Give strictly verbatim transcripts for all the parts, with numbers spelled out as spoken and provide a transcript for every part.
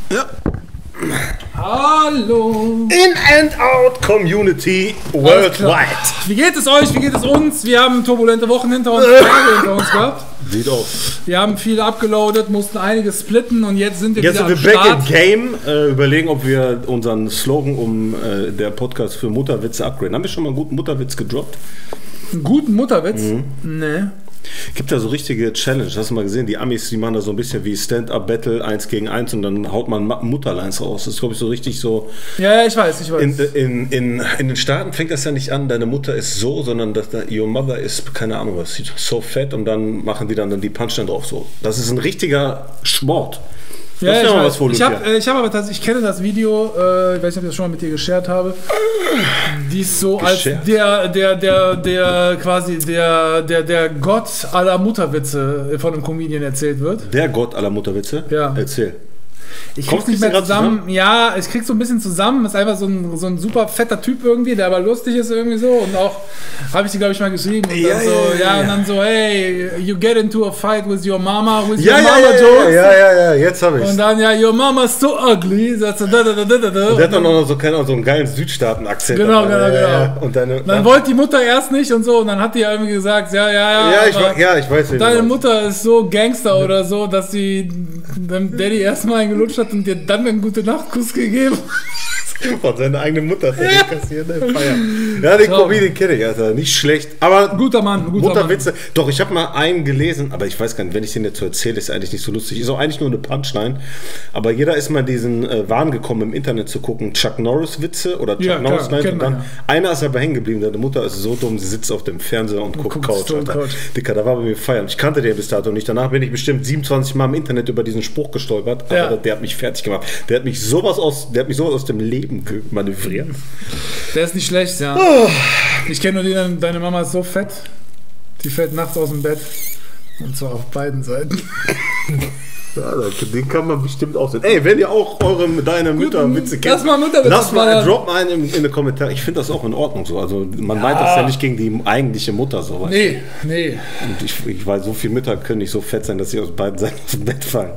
Ja. Hallo. In and Out Community worldwide. Wie geht es euch? Wie geht es uns? Wir haben turbulente Wochen hinter uns, Tage hinter uns gehabt. Sieht aus. Wir haben viel abgeloadet, mussten einiges splitten und jetzt sind wir jetzt wieder sind am wir Start. back in game. Äh, überlegen, ob wir unseren Slogan um äh, der Podcast für Mutterwitze upgraden. Haben wir schon mal einen guten Mutterwitz gedroppt? Einen guten Mutterwitz? Mhm. Nee. Gibt da so richtige Challenges, hast du mal gesehen? Die Amis, die machen da so ein bisschen wie Stand-Up-Battle, eins gegen eins und dann haut man Mutterlines raus. Das ist, glaube ich, so richtig so... Ja, ja, ich weiß, ich weiß. In, in, in, in den Staaten fängt das ja nicht an, deine Mutter ist so, sondern dass da, your mother ist, keine Ahnung was, so fett und dann machen die dann, dann die Punchline drauf so. Das ist ein richtiger Sport. Ja, das ich, mal was vor ich habe äh, hab aber tatsächlich, ich kenne das Video, äh, ich weiß nicht, ob ich das schon mal mit dir geshared habe, die ist so Geshared. als der, der, der, der, quasi der, der, der Gott aller Mutterwitze von einem Comedian erzählt wird. Der Gott aller Mutterwitze? Ja. Erzähl. Ich Kommst krieg's nicht du mehr grad zusammen. zusammen. Ja, ich krieg's so ein bisschen zusammen. Ist einfach so ein, so ein super fetter Typ irgendwie, der aber lustig ist irgendwie so. Und auch habe ich die, glaube ich, mal geschrieben. Und Ja, dann so, ja, ja, ja, ja. und dann so, hey, you get into a fight with your mama, with Ja, your ja, mama ja, jokes. ja, ja, ja, jetzt habe ich's. Und dann, ja, your mama's so ugly. Sagst du, da, da, da, da, da. Und der hat dann auch noch so, keine Ahnung, so einen geilen Südstaaten-Akzent. Genau, dabei. genau, Ja, genau. ja. Und deine, Dann wollte die Mutter erst nicht und so. Und dann hat die ja irgendwie gesagt, ja, ja, ja. ja, ich, aber wa- ja, ich weiß, wie du Deine meinst. Mutter ist so Gangster oder so, dass sie dem Daddy erstmal einen gelutscht hat und dir dann einen Gute-Nacht-Kuss gegeben. Von seiner eigenen Mutter hat er den kassiert, ne? Feier. Ja, den Schau. Comedian kenne ich, Alter. Nicht schlecht. Aber Guter Mann, guter Mutterwitze. Doch, ich habe mal einen gelesen, aber ich weiß gar nicht, wenn ich den jetzt so erzähle, ist eigentlich nicht so lustig. Ist auch eigentlich nur eine Punchline. Aber jeder ist mal in diesen äh, Wahn gekommen, im Internet zu gucken, Chuck Norris-Witze oder Chuck Ja, klar, Norris-Lines. kennt Und man dann ja. einer ist aber hängen geblieben. Deine Mutter ist so dumm, sie sitzt auf dem Fernseher und, guckt guckt Couch. Stone Alter. Couch. Dicker, da war bei mir feiern. Ich kannte den bis dato nicht. Danach bin ich bestimmt siebenundzwanzig Mal im Internet über diesen Spruch gestolpert. Aber Ja. der hat mich fertig gemacht. Der hat mich sowas aus, der hat mich sowas aus dem Leben manövriert. Der ist nicht schlecht, ja. Ich kenne nur den, deine Mama ist so fett, die fällt nachts aus dem Bett. Und zwar auf beiden Seiten. Ja, den kann man bestimmt auch sehen. Ey, wenn ihr auch eure, deine Mütterwitze kennt, lass mal Mütterwitze lass mal, ballern. drop mal einen in, in die Kommentare. Ich finde das auch in Ordnung so. Also man meint das ja nicht gegen die eigentliche Mutter so. Weißt Nee, nee. du? Und ich, ich weiß, so viele Mütter können nicht so fett sein, dass sie aus beiden Seiten aus dem Bett fallen.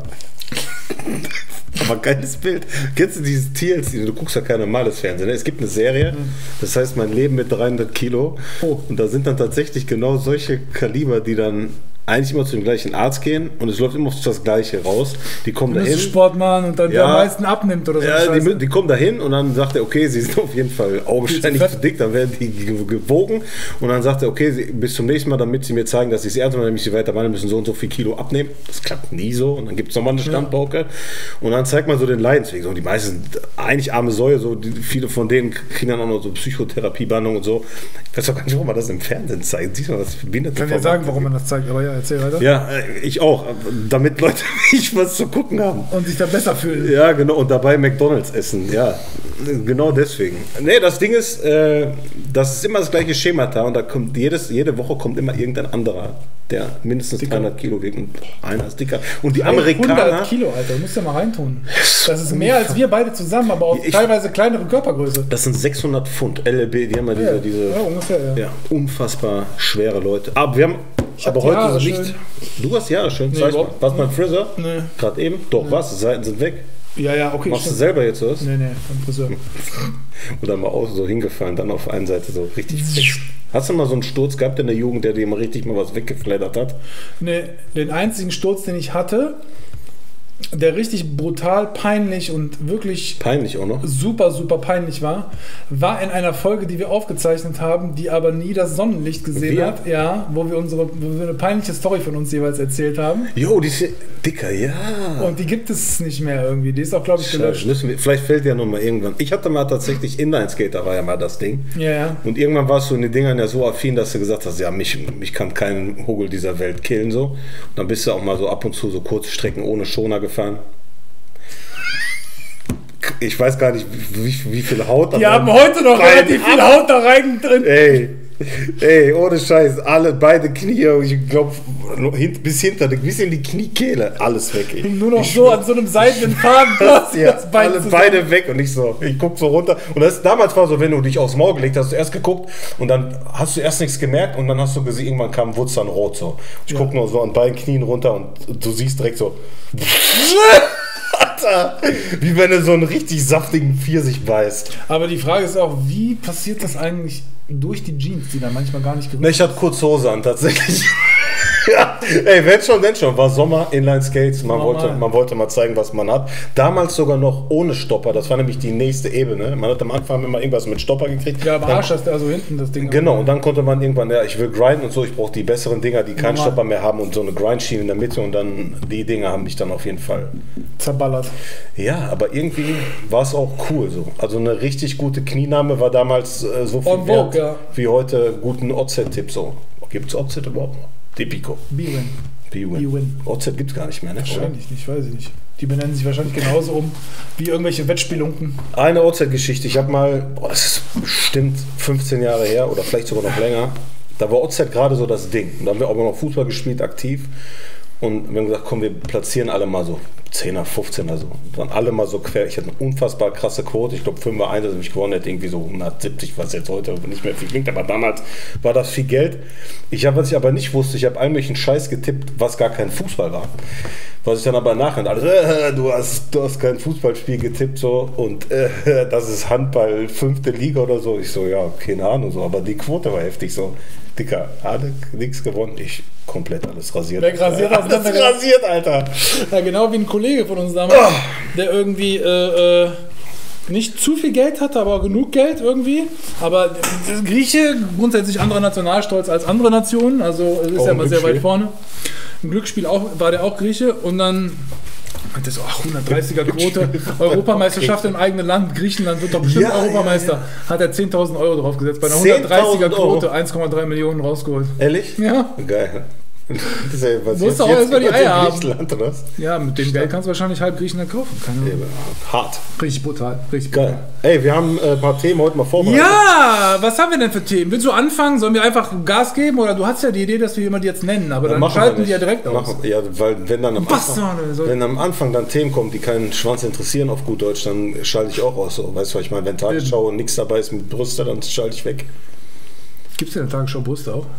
Aber geiles Bild. Kennst du dieses T L C? Du guckst ja kein normales Fernsehen. Ne? Es gibt eine Serie, das heißt Mein Leben mit dreihundert Kilo. Oh. Und da sind dann tatsächlich genau solche Kaliber, die dann eigentlich immer zu dem gleichen Arzt gehen und es läuft immer auf das Gleiche raus. Die kommen Du dahin. musst Sport machen und dann der Ja. am meisten abnimmt oder so. Ja, Scheiße. die, die kommen da hin und dann sagt er, okay, sie sind auf jeden Fall augenscheinlich fett. zu dick, dann werden die ge- gewogen und dann sagt er, okay, sie, bis zum nächsten Mal, damit sie mir zeigen, dass sie es ernst machen, nämlich sie weiter behandeln müssen, so und so viel Kilo abnehmen. Das klappt nie so und dann gibt es nochmal eine Standpauke und dann zeigt man so den Leidensweg. So, und die meisten sind eigentlich arme Säue, so, die, viele von denen kriegen dann auch noch so Psychotherapiebehandlung und so. Ich weiß auch gar nicht, warum man das im Fernsehen zeigt. Siehst du, was für Behinderte Ich kann dir Formate sagen, warum man das zeigt, aber ja, erzähl weiter. Ja, äh, ich auch, damit Leute nicht was zu gucken haben. Und sich da besser fühlen. Ja, genau, und dabei McDonalds essen, ja, genau deswegen. Nee, das Ding ist, äh, das ist immer das gleiche Schema da und da kommt jedes, jede Woche kommt immer irgendein anderer, der mindestens Dicker. dreihundert Kilo wiegt und boah, einer ist dicker. Und die hundert Amerikaner, Kilo, Alter, du musst ja mal reintun. Das ist mehr als wir beide zusammen, aber auch Ich- teilweise kleinere Körpergröße. das sind sechshundert Pfund, L L B, die haben ja diese, Ja, diese ja, ungefähr, ja. ja, unfassbar schwere Leute. Aber wir haben, Ich hab aber die heute Haare so nicht. schön. Du hast Jahre schön, Nee, zeig mal. überhaupt- Was beim Friseur? Nee. Gerade eben? Doch, was? Die Seiten sind weg. Ja, ja, okay. Machst du stimmt. selber jetzt was? Nee, nee, beim Friseur. Oder mal außen so hingefallen, dann auf einer Seite so richtig fest. Hast du mal so einen Sturz gehabt in der Jugend, der dir mal richtig mal was weggeflattert hat? Nee, den einzigen Sturz, den ich hatte, der richtig brutal peinlich und wirklich Peinlich auch noch. super, super peinlich war, war in einer Folge, die wir aufgezeichnet haben, die aber nie das Sonnenlicht gesehen Wir? hat. Ja, wo wir unsere wo wir eine peinliche Story von uns jeweils erzählt haben. Jo, die ist dicker, ja. Und die gibt es nicht mehr irgendwie. Die ist auch, glaube ich, gelöscht. Scheiße, müssen wir, vielleicht fällt ja noch mal irgendwann. Ich hatte mal tatsächlich Inline-Skater, war ja mal das Ding. Ja, ja. Und irgendwann warst du in den Dingern ja so affin, dass du gesagt hast, ja, mich, mich kann kein Huggel dieser Welt killen. So. Und dann bist du auch mal so ab und zu so kurze Strecken ohne Schoner gefahren. Ich weiß gar nicht, wie, wie viel Haut da Die dran- haben heute noch Beiden relativ viel ab- Haut da rein drin. Ey, ey, ohne Scheiß, alle, beide Knie, ich glaube, bis hinter, bis in die Kniekehle, alles weg. Ey. Nur noch so an so einem seidenen Fadenplatz. Ja, das Bein alle zusammen. beide weg und ich so, ich guck so runter. Und das damals war so, wenn du dich aufs Maul gelegt hast, hast du erst geguckt und dann hast du erst nichts gemerkt und dann hast du gesehen, irgendwann kam Wutz dann rot so. Ich Ja. guck nur so an beiden Knien runter und du siehst direkt so. Alter! Wie wenn er so einen richtig saftigen Pfirsich beißt. Aber die Frage ist auch, wie passiert das eigentlich durch die Jeans, die dann manchmal gar nicht Ne, ich hatte kurz Hose an, tatsächlich. Ja, ey, wenn schon, wenn schon. War Sommer, Inline-Skates, man wollte, man wollte mal zeigen, was man hat. Damals sogar noch ohne Stopper, das war nämlich die nächste Ebene. Man hat am Anfang immer irgendwas mit Stopper gekriegt. Ja, am Arsch hast du also hinten das Ding. Genau, und dann konnte man irgendwann, ja, ich will grinden und so, ich brauche die besseren Dinger, die keinen Stopper mehr haben und so eine Grindschiene in der Mitte und dann, die Dinger haben mich dann auf jeden Fall zerballert. Ja, aber irgendwie war es auch cool so. Also eine richtig gute Knienahme war damals äh, so viel On wert Vogue, ja. wie heute guten O Z-Tipp so. Gibt es O Z überhaupt noch? Tipico. B-Win. B-Win. O Z gibt es gar nicht mehr, ne? Wahrscheinlich nicht, weiß ich nicht. Die benennen sich wahrscheinlich genauso um wie irgendwelche Wettspielunken. Eine O Z-Geschichte. Ich habe mal, boah, das ist bestimmt fünfzehn Jahre her oder vielleicht sogar noch länger. Da war O Z gerade so das Ding. Und da haben wir auch noch Fußball gespielt, aktiv. Und wir haben gesagt, komm, wir platzieren alle mal so zehner, fünfzehner so. Und dann alle mal so quer. Ich hatte eine unfassbar krasse Quote. Ich glaube, fünf war eins, dass ich gewonnen hätte. Irgendwie so hundertsiebzig, was jetzt heute nicht mehr viel klingt. Aber damals war das viel Geld. Ich habe, was ich aber nicht wusste, ich habe allmählichen Scheiß getippt, was gar kein Fußball war. Was ich dann aber nachher alles, äh, du hast, du hast kein Fußballspiel getippt so und äh, das ist Handball, fünfte Liga oder so. Ich so, ja, keine Ahnung so. Aber die Quote war heftig so. Dicker, alle nichts gewonnen. Ich komplett alles rasiert. Weg rasiert, alles rasiert, Alter. Ja, genau wie ein Kollege von uns damals, oh. der irgendwie äh, äh, nicht zu viel Geld hatte, aber genug Geld irgendwie. Aber Grieche, grundsätzlich anderer Nationalstolz als andere Nationen, also ist oh, ja immer sehr weit vorne. Im Glücksspiel auch, war der auch Grieche und dann hat das auch hundertdreißiger Quote, Europameisterschaft im eigenen Land, Griechenland wird doch bestimmt ja, Europameister, ja, ja. Hat er zehntausend Euro drauf gesetzt, bei einer hundertdreißiger Quote eins Komma drei Millionen rausgeholt. Ehrlich? Ja. Geil. Das ist ja, was musst du auch erstmal die Eier haben. Oder was? Ja, mit dem Geld kannst du wahrscheinlich halb Griechenland kaufen. Keine Ahnung. Hart. Richtig brutal. Richtig Geil. Brutal. Ey, wir haben ein paar Themen heute mal vorbereitet. Ja, was haben wir denn für Themen? Willst du anfangen? Sollen wir einfach Gas geben? Oder du hast ja die Idee, dass wir immer die jetzt nennen, aber dann ja, schalten die ja direkt aus. Machen, ja, weil wenn dann, am Anfang, wenn am Anfang dann Themen kommen, die keinen Schwanz interessieren auf gut Deutsch, dann schalte ich auch aus. So. Weißt du, was ich meine? Wenn Tagesschau und nichts dabei ist mit Brüste, dann schalte ich weg. Gibt es denn eine Tagesschau Brüste auch?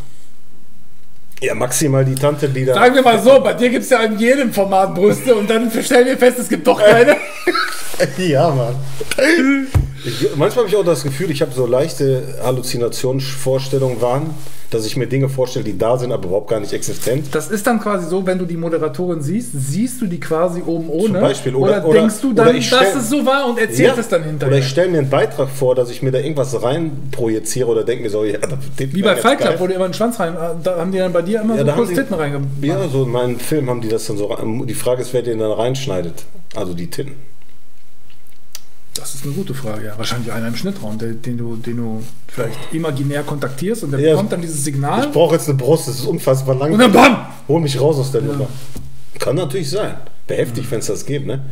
Ja, maximal die Tante, die da... Sagen wir mal so, bei dir gibt es ja in jedem Format Brüste und dann stellen wir fest, es gibt doch keine. Ja, Mann. Ich, manchmal habe ich auch das Gefühl, ich habe so leichte Halluzinationsvorstellungen, waren, dass ich mir Dinge vorstelle, die da sind, aber überhaupt gar nicht existent. Das ist dann quasi so, wenn du die Moderatorin siehst, siehst du die quasi oben ohne. Zum Beispiel. Oder, oder denkst du dann, dass stell, es so war und erzählst ja, es dann hinterher. Oder ich stelle mir einen Beitrag vor, dass ich mir da irgendwas rein projiziere oder denke mir so, ja, das wie bei Fight Club, wo du immer einen Schwanz rein, da haben die dann bei dir immer ja, so kurz die, Titten reingemacht. Ja, so in meinen Film haben die das dann so, die Frage ist, wer den dann reinschneidet. Also die Titten. Das ist eine gute Frage, ja. Wahrscheinlich einer im Schnittraum, den, den, du, den du vielleicht imaginär kontaktierst und der ja, bekommt dann dieses Signal. Ich brauche jetzt eine Brust, das ist unfassbar lang. Und dann bam! Hol mich raus aus der ja. Nummer. Kann natürlich sein. Wäre heftig, ja. wenn es das gibt, ne?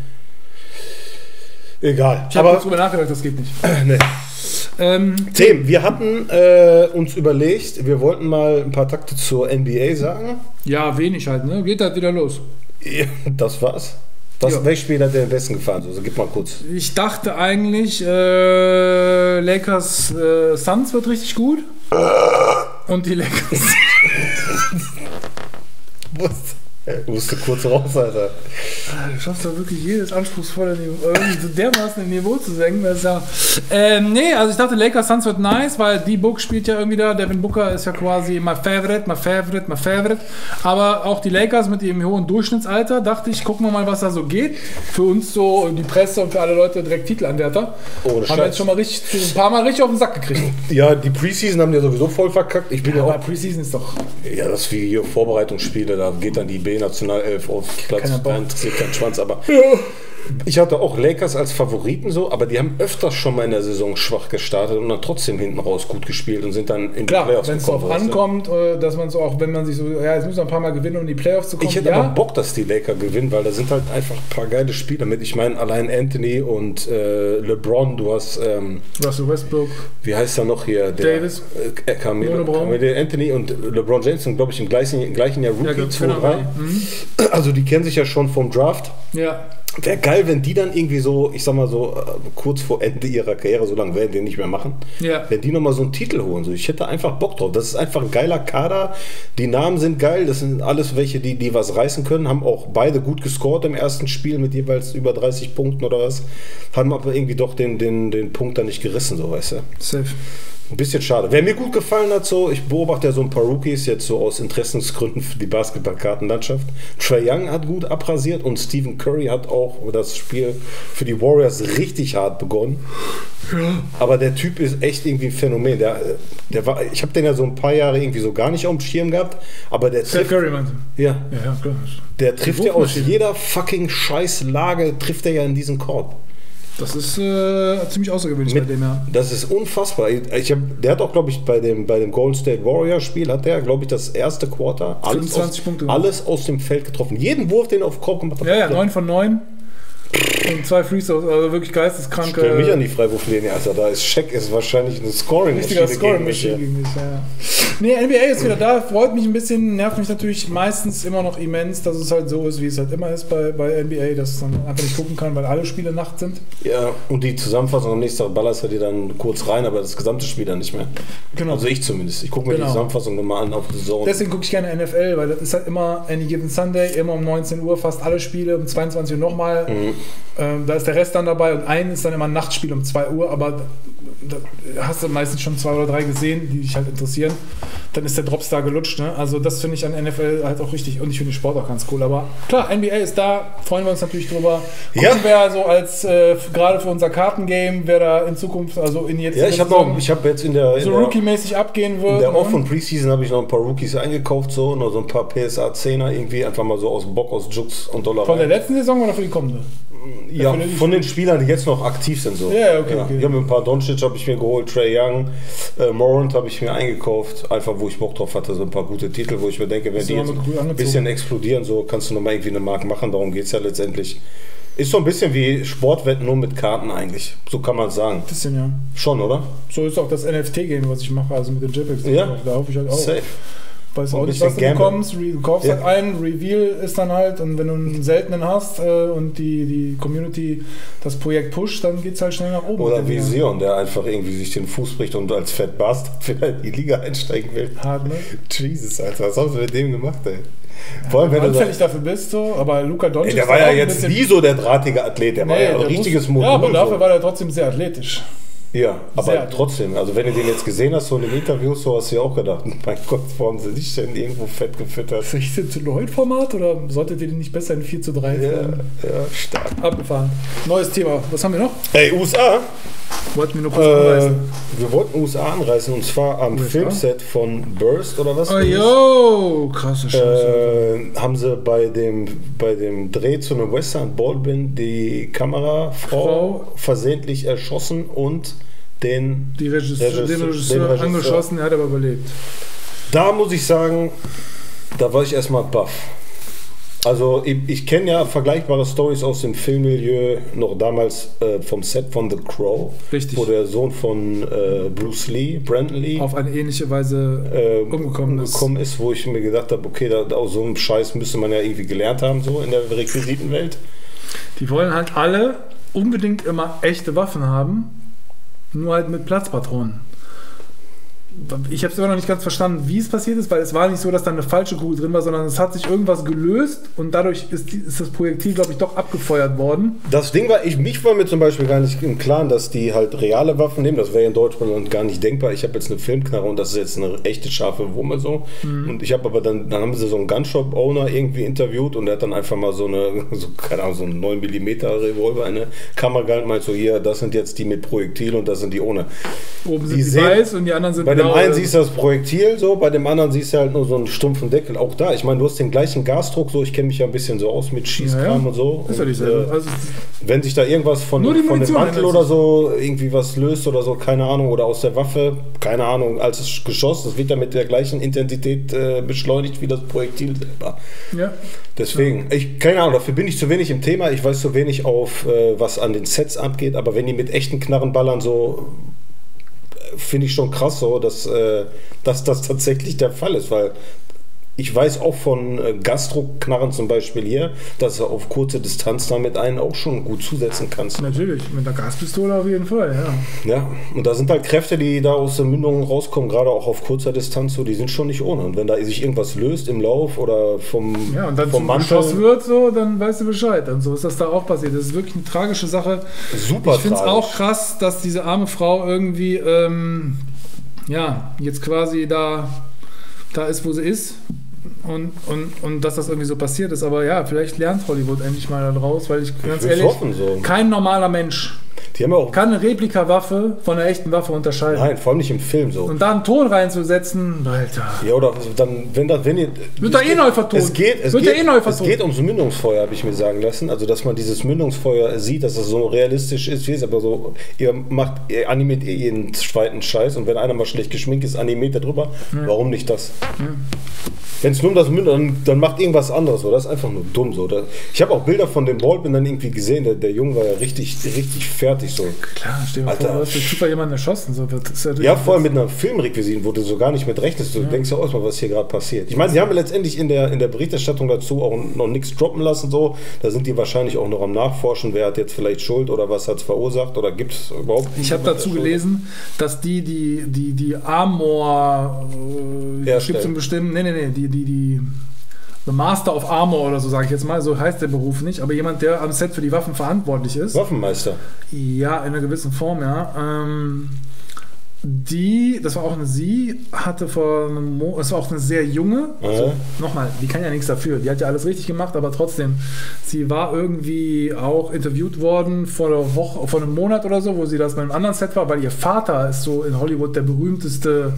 Egal. Ich habe kurz drüber nachgedacht, das geht nicht. Äh, ne. Ähm, Themen. Wir hatten äh, uns überlegt, wir wollten mal ein paar Takte zur N B A sagen. Ja, wenig halt, ne? Geht halt wieder los. Ja, das war's. Was, ja. Welches Spiel hat dir am besten gefallen? Also, gib mal kurz. Ich dachte eigentlich, äh, Lakers äh, Suns wird richtig gut. Und die Lakers. Du musst kurz raus, Alter. Du schaffst doch wirklich jedes anspruchsvolle Niveau, irgendwie so dermaßen im Niveau zu senken. Das ist ja, ähm, nee, also ich dachte, Lakers Suns wird nice, weil D-Book spielt ja irgendwie da. Devin Booker ist ja quasi my favorite, my favorite, my favorite. Aber auch die Lakers mit ihrem hohen Durchschnittsalter, dachte ich, gucken wir mal, was da so geht. Für uns so, die Presse und für alle Leute direkt Titelanwärter. Ohne haben wir jetzt schon mal richtig, ein paar Mal richtig auf den Sack gekriegt. Ja, die Preseason haben die ja sowieso voll verkackt. Ich bin ja, ja auch. Preseason ist doch. Ja, das ist wie hier Vorbereitungsspiele, da geht dann die B-Nationalelf auf Platz, da interessiert keinen Schwanz, aber ja. Ich hatte auch Lakers als Favoriten so, aber die haben öfters schon mal in der Saison schwach gestartet und dann trotzdem hinten raus gut gespielt und sind dann in Klar, die Playoffs gekommen. Wenn es drauf ankommt, dass man so auch, wenn man sich so, ja, jetzt müssen wir ein paar Mal gewinnen, um in die Playoffs zu kommen. Ich hätte ja. aber Bock, dass die Lakers gewinnen, weil da sind halt einfach ein paar geile Spieler mit. Ich meine, allein Anthony und äh, LeBron, du hast ähm, Russell Westbrook. Wie heißt er noch hier? Der, Davis. Äh, Carmelo, Carmelo, Anthony und LeBron James sind, glaube ich, im gleichen, im gleichen Jahr Rookie, ja, zwei drei. Mhm. Also die kennen sich ja schon vom Draft. Ja. Wäre geil, wenn die dann irgendwie so, ich sag mal so, kurz vor Ende ihrer Karriere, so lange werden die nicht mehr machen, Ja. wenn die nochmal so einen Titel holen. So, ich hätte einfach Bock drauf. Das ist einfach ein geiler Kader. Die Namen sind geil. Das sind alles welche, die, die was reißen können. Haben auch beide gut gescored im ersten Spiel mit jeweils über dreißig Punkten oder was. Haben aber irgendwie doch den, den, den Punkt da nicht gerissen, so weißt du. Safe. Ein bisschen schade. Wer mir gut gefallen hat, so, ich beobachte ja so ein paar Rookies jetzt so aus Interessensgründen für die Basketballkartenlandschaft. Trae Young hat gut abrasiert und Stephen Curry hat auch das Spiel für die Warriors richtig hart begonnen. Ja. Aber der Typ ist echt irgendwie ein Phänomen. Der, der war, ich habe den ja so ein paar Jahre irgendwie so gar nicht auf dem Schirm gehabt, aber der Steph Curry meinte. Ja. Ja, ja, klar. Der trifft ja aus jeder fucking Scheißlage, trifft er ja in diesen Korb. Das ist äh, ziemlich außergewöhnlich Mit, bei dem, ja. Das ist unfassbar. Ich hab, der hat auch, glaube ich, bei dem, bei dem Golden State Warriors Spiel hat der, glaube ich, das erste Quarter alles fünfundzwanzig aus, Punkte alles aus dem Feld getroffen. Jeden Wurf, den er auf Korb gemacht hat. Ja, ja, neun von neun. Und zwei Free Throws, also wirklich geisteskranke. Stell mich an die Freiwurflinie, Alter. Da ist Shaq ist wahrscheinlich eine Scoring. Richtiger Scoring-Maschine gegen mich, ja. Nee, N B A ist wieder da, freut mich ein bisschen, nervt mich natürlich meistens immer noch immens, dass es halt so ist, wie es halt immer ist bei, bei N B A, dass man einfach nicht gucken kann, weil alle Spiele Nacht sind. Ja, und die Zusammenfassung am nächsten Tag ballerst du die dann kurz rein, aber das gesamte Spiel dann nicht mehr. Genau. Also ich zumindest. Ich gucke mir Genau. die Zusammenfassung nochmal an auf die Zone. Deswegen gucke ich gerne N F L, weil das ist halt immer Any Given Sunday, immer um neunzehn Uhr, fast alle Spiele, um zweiundzwanzig Uhr nochmal. Mhm. Ähm, da ist der Rest dann dabei und ein ist dann immer ein Nachtspiel um zwei Uhr, aber da, da hast du meistens schon zwei oder drei gesehen, die dich halt interessieren. Dann ist der Dropstar gelutscht. Ne? Also das finde ich an N F L halt auch richtig und ich finde den Sport auch ganz cool. Aber klar, N B A ist da, freuen wir uns natürlich drüber. Gucken Ja. wir so als, äh, gerade für unser Kartengame, wer da in Zukunft, also in jetzt Ja, ich habe noch, ich habe jetzt in der, in so der, Rookie-mäßig abgehen wird. in der ne? Off- und Preseason habe ich noch ein paar Rookies eingekauft, so, noch so ein paar P S A zehner irgendwie, einfach mal so aus Bock, aus Jux und Dollar. Von der letzten Saison oder für die kommende? Ja, von den Spielern, die jetzt noch aktiv sind. So. Ja, okay, okay. Ich habe mir ein paar Doncic habe ich mir geholt, Trae Young, äh, Morant habe ich mir eingekauft, einfach wo ich Bock drauf hatte, so ein paar gute Titel, wo ich mir denke, wenn Hast die du jetzt mal gut ein angezogen? bisschen explodieren, so kannst du nochmal irgendwie eine Marke machen, darum geht es ja letztendlich. Ist so ein bisschen wie Sportwetten, nur mit Karten eigentlich, so kann man es sagen. Bisschen, ja. Schon, oder? So ist auch das N F T-Game, was ich mache, also mit den JPEGs. Ja. Da hoffe ich halt auch. Safe. Weiß Ein auch nicht, bisschen was du Gamble. bekommst. Re- Du kaufst Ja. halt einen, Reveal ist dann halt, und wenn du einen seltenen hast äh, und die, die Community das Projekt pusht, dann geht es halt schnell nach oben. Oder mit wie dem, Sion, der einfach irgendwie sich den Fuß bricht und als Fett Bastard wieder in die Liga einsteigen will. Hart, ne? Jesus, Alter, was haben sie mit dem gemacht, ey? Vor allem, Wenn wenn du du anfällig dafür bist, so, aber Luka Ey, Doncic der ist war auch ja ein jetzt bisschen- nie so der drahtige Athlet, der war Nee, ja ein der richtiges muss- Modul. Ja, aber so. dafür war er trotzdem sehr athletisch. Ja, aber Sehr. trotzdem, also wenn du den jetzt gesehen hast, so in den Interviews, so hast du ja auch gedacht, mein Gott, wo haben sie dich denn irgendwo fett gefüttert? sechzehn zu neun Format oder solltet ihr den nicht besser in vier zu drei Ja, filmen? ja, stark. Abgefahren. Neues Thema. Was haben wir noch? Ey, U S A, Wollten wir nur kurz äh, anreißen. wir wollten U S A anreißen und zwar am U S A? Filmset von Burst oder was? Oh, yo, krasse Scheiße. Äh, haben sie bei dem, bei dem Dreh zu einem Western Baldwin die Kamerafrau Frau. versehentlich erschossen und den Die Regisseur, Regisseur- den Regisseur den Regisseur. angeschossen, er hat aber überlebt. Da muss ich sagen, da war ich erstmal baff. Also ich, ich kenne ja vergleichbare Stories aus dem Filmmilieu noch damals äh, vom Set von The Crow, Richtig. wo der Sohn von äh, Bruce Lee, Brandon Lee, Auf eine ähnliche Weise äh, umgekommen ist. umgekommen ist, wo ich mir gedacht habe, okay, da, aus so einem Scheiß müsste man ja irgendwie gelernt haben, so in der Requisitenwelt. Die wollen halt alle unbedingt immer echte Waffen haben, nur halt mit Platzpatronen. Ich habe es immer noch nicht ganz verstanden, wie es passiert ist, weil es war nicht so, dass da eine falsche Kugel drin war, sondern es hat sich irgendwas gelöst und dadurch ist, die, ist das Projektil, glaube ich, doch abgefeuert worden. Das Ding war, ich, mich war mir zum Beispiel gar nicht im Klaren, dass die halt reale Waffen nehmen. Das wäre in Deutschland gar nicht denkbar. Ich habe jetzt eine Filmknarre und das ist jetzt eine echte scharfe Wumme so. Mhm. Und ich habe aber dann, dann haben sie so einen Gunshop-Owner irgendwie interviewt und der hat dann einfach mal so eine, so, keine Ahnung, so einen neun Millimeter Revolver, eine Kamera gehalten, meint so, hier, das sind jetzt die mit Projektil und das sind die ohne. Oben sind Die die, sehen- weiß und die anderen sind Bei dem blau. einen siehst du das Projektil so, bei dem anderen siehst du halt nur so einen stumpfen Deckel. Auch da, ich meine, du hast den gleichen Gasdruck so, ich kenne mich ja ein bisschen so aus mit Schießkram Ja, ja. und so. Ist ja und, nicht selber. äh, Also, wenn sich da irgendwas von, Nur die von dem Munition Mantel ändert oder sich. so irgendwie was löst oder so, keine Ahnung, oder aus der Waffe, keine Ahnung, als es geschossen, das wird ja mit der gleichen Intensität äh, beschleunigt wie das Projektil selber. ja. Deswegen, ich, keine Ahnung, dafür bin ich zu wenig im Thema, ich weiß zu wenig auf, äh, was an den Sets abgeht, aber wenn die mit echten Knarren ballern, so finde ich schon krass so, dass, äh, dass das tatsächlich der Fall ist, weil ich weiß auch von äh, Gastro-Knarren zum Beispiel hier, dass du auf kurze Distanz damit einen auch schon gut zusetzen kannst. Natürlich, mit einer Gaspistole auf jeden Fall, ja. Ja, und da sind halt Kräfte, die da aus der Mündung rauskommen, gerade auch auf kurzer Distanz, so, die sind schon nicht ohne. Und wenn da sich irgendwas löst im Lauf oder vom Ja, und dann vom zum Mantel, geschossen wird, so, dann weißt du Bescheid. Und so ist das da auch passiert. Das ist wirklich eine tragische Sache. super Ich finde es tragisch. auch krass, dass diese arme Frau irgendwie, ähm, ja, jetzt quasi da, da ist, wo sie ist. Und, und, und dass das irgendwie so passiert ist. Aber ja, vielleicht lernt Hollywood endlich mal da draus, weil ich ganz will's ehrlich, hoffen, so. kein normaler Mensch Die haben ja auch, kann eine Replika-Waffe von einer echten Waffe unterscheiden. nein, vor allem nicht im Film so. Und da einen Ton reinzusetzen, Alter. Ja, oder dann, wenn das, wenn ihr. Wird da eh neu vertont. Es geht, es Wird geht, da eh neu es vertont. geht ums Mündungsfeuer, habe ich mir sagen lassen. Also, dass man dieses Mündungsfeuer sieht, dass das so realistisch ist, wie es aber so, ihr macht, ihr animiert eh jeden zweiten Scheiß und wenn einer mal schlecht geschminkt ist, animiert er drüber. Ja. Warum nicht das? Ja. Wenn es nur um das Münden, dann, dann macht irgendwas anderes. So. Das ist einfach nur dumm. So. Da, ich habe auch Bilder von dem Baldwin dann irgendwie gesehen. Der, der Junge war ja richtig, richtig fertig. So. Klar, stell dir mal vor, du hast durch Zufall jemanden erschossen. So. Das ist ja, ja vor allem mit einer Filmrequisiten, wo du so gar nicht mit rechnest. Du ja. denkst ja auch mal, was hier gerade passiert. Ich meine, sie haben letztendlich in der, in der Berichterstattung dazu auch noch nichts droppen lassen. So. Da sind die wahrscheinlich auch noch am Nachforschen. Wer hat jetzt vielleicht Schuld oder was hat es verursacht oder gibt es überhaupt... Ich habe dazu gelesen, dass die, die, die, die Armor... Äh, gibt es einen bestimmten... Nee, nee, nee, die, die, die The Master of Armor oder so, sage ich jetzt mal, so heißt der Beruf nicht, aber jemand, der am Set für die Waffen verantwortlich ist. Waffenmeister. Ja, in einer gewissen Form, ja. Ähm, die, das war auch eine sie, hatte vor einem Monat, das war auch eine sehr junge, also ja. nochmal, die kann ja nichts dafür, die hat ja alles richtig gemacht, aber trotzdem, sie war irgendwie auch interviewt worden vor einer Woche, vor einem Monat oder so, wo sie das bei einem anderen Set war, weil ihr Vater ist so in Hollywood der berühmteste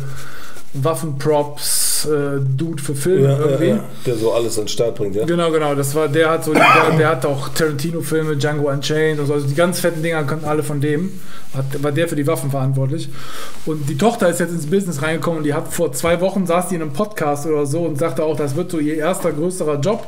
Waffenprops äh, Dude für Filme ja, irgendwie. Ja, ja. Der so alles an den Start bringt, ja. Genau, genau. Das war, der hat so, der, der hat auch Tarantino-Filme, Django Unchained und so, also die ganz fetten Dinger konnten alle von dem. Hat, war der für die Waffen verantwortlich. Und die Tochter ist jetzt ins Business reingekommen und die hat vor zwei Wochen saß die in einem Podcast oder so und sagte auch, das wird so ihr erster größerer Job.